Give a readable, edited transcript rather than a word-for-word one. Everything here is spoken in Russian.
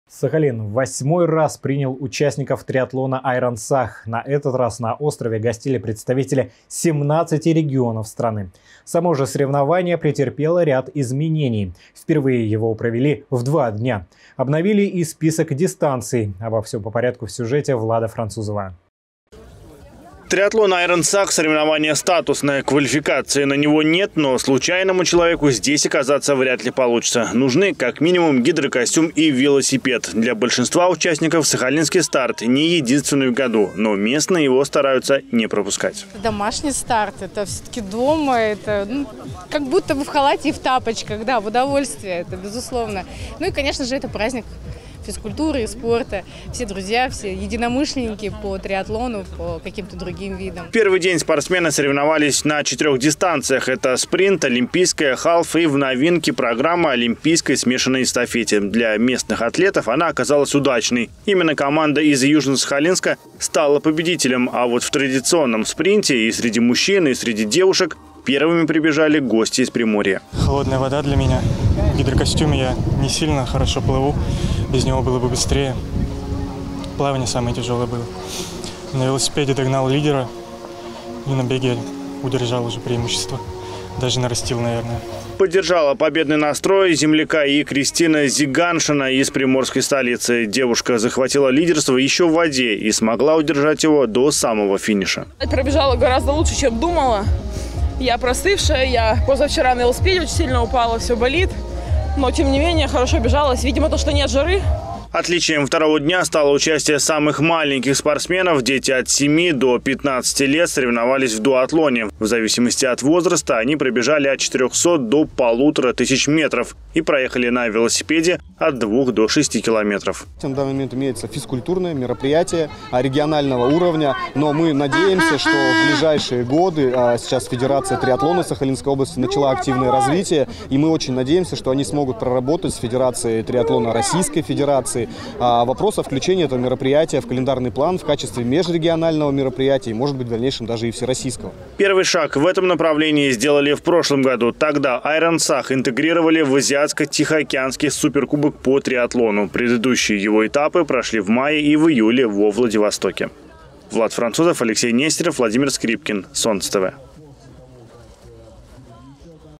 Сахалин в 8-й раз принял участников триатлона Айронсах. На этот раз на острове гостили представители 17 регионов страны. Само же соревнование претерпело ряд изменений. Впервые его провели в 2 дня. Обновили и список дистанций. Обо всем по порядку в сюжете Влада Французова. Триатлон Айронсах – соревнование статусное, квалификации на него нет, но случайному человеку здесь оказаться вряд ли получится. Нужны как минимум гидрокостюм и велосипед. Для большинства участников сахалинский старт не единственный в году, но местные его стараются не пропускать. Это домашний старт, это все-таки дома, это как будто вы в халате и в тапочках, да, в удовольствие, это безусловно. Ну и, конечно же, это праздник физкультуры и спорта. Все друзья, все единомышленники по триатлону, по каким-то другим видам. Первый день спортсмены соревновались на 4 дистанциях. Это спринт, олимпийская, халф и в новинке программа олимпийской смешанной эстафете. Для местных атлетов она оказалась удачной. Именно команда из Южно-Сахалинска стала победителем. А вот в традиционном спринте и среди мужчин, и среди девушек первыми прибежали гости из Приморья. Холодная вода для меня. В гидрокостюме я не сильно хорошо плыву. Без него было бы быстрее. Плавание самое тяжелое было. На велосипеде догнал лидера и на беге удержал уже преимущество. Даже нарастил, наверное. Поддержала победный настрой земляка и Кристина Зиганшина из приморской столицы. Девушка захватила лидерство еще в воде и смогла удержать его до самого финиша. Пробежала гораздо лучше, чем думала. Я простывшая, я позавчера на велосипеде очень сильно упала, все болит. Но, тем не менее, хорошо бежалась. Видимо, то, что нет жары. Отличием второго дня стало участие самых маленьких спортсменов. Дети от 7 до 15 лет соревновались в дуатлоне. В зависимости от возраста они пробежали от 400 до 1500 метров и проехали на велосипеде от 2 до 6 километров. На данный момент имеется физкультурное мероприятие регионального уровня, но мы надеемся, что в ближайшие годы сейчас Федерация триатлона Сахалинской области начала активное развитие, и мы очень надеемся, что они смогут проработать с Федерацией триатлона Российской Федерации вопрос о включении этого мероприятия в календарный план в качестве межрегионального мероприятия и, может быть, в дальнейшем даже и всероссийского. Первый шаг в этом направлении сделали в прошлом году. Тогда Айронсах интегрировали в Азиатско-Тихоокеанский суперкубок по триатлону. Предыдущие его этапы прошли в мае и в июле во Владивостоке. Влад Французов, Алексей Нестеров, Владимир Скрипкин. Солнце ТВ.